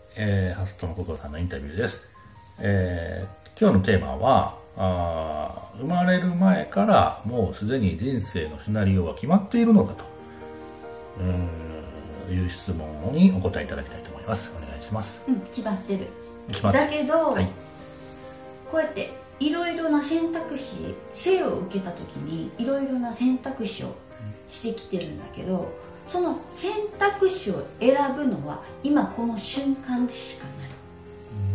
初友心さんのインタビューです。今日のテーマは生まれる前からもうすでに人生のシナリオは決まっているのかという質問にお答えいただきたいと思います。お願いします。 決まってる。 決まってる。 だけど、 はい、 こうやっていろいろな選択肢、生を受けた時にいろいろな選択肢をしてきてるんだけど、その選択肢を選ぶのは今この瞬間でしかない。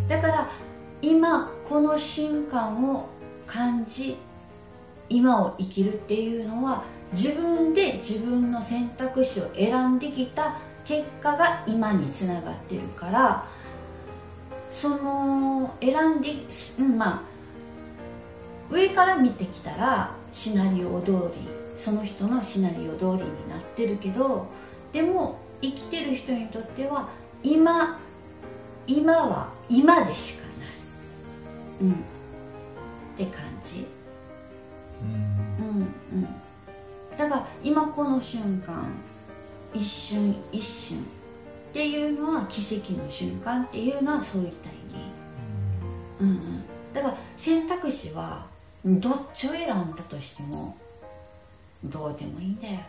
だから今この瞬間を感じ、今を生きるっていうのは自分で自分の選択肢を選んできた結果が今につながってるから、その選んで、上から見てきたらシナリオ通り、その人のシナリオ通りになってるけど、でも生きてる人にとっては今は今でしかない、って感じ。だから今この瞬間、一瞬一瞬っていうのは奇跡の瞬間っていうのはそういった意味。だから選択肢はどっちを選んだとしてもどうでもいいんだよ。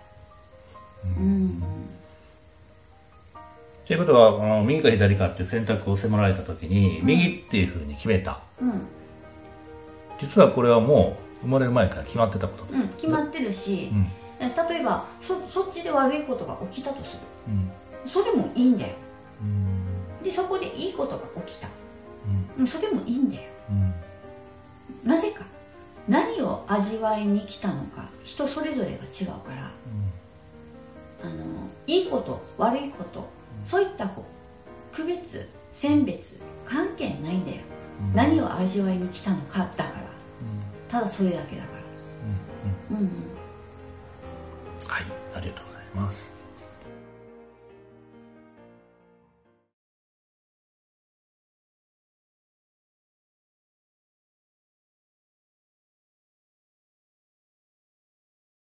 ということは右か左かっていう選択を迫られた時に、右っていうふうに決めた、実はこれはもう生まれる前から決まってたことだ、 決まってるし、例えばそっちで悪いことが起きたとする、それもいいんだよ。でそこでいいことが起きた、それもいいんだよ。なぜか、何を味わいに来たのか人それぞれが違うから、いいこと悪いこと、そういった区別選別関係ないんだよ。何を味わいに来たのかだから、ただそれだけだから。 はい、ありがとうございます。